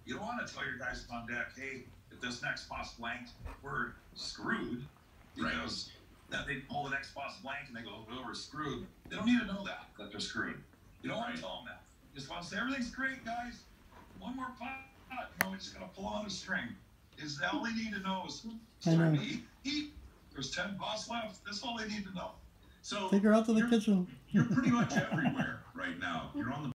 You don't want to tell your guys on deck, hey, if this next boss blanked, we're screwed. Because then they pull the next boss blank and they go, well, we're screwed. They don't need to know that they're screwed. You don't want to tell them that. You just want to say, everything's great, guys. One more pot. You know, we just got to pull on a string. Is all they need to know is time to eat. There's 10 pots left. That's all they need to know. So take her out to the kitchen. You're pretty much everywhere right now. You're on the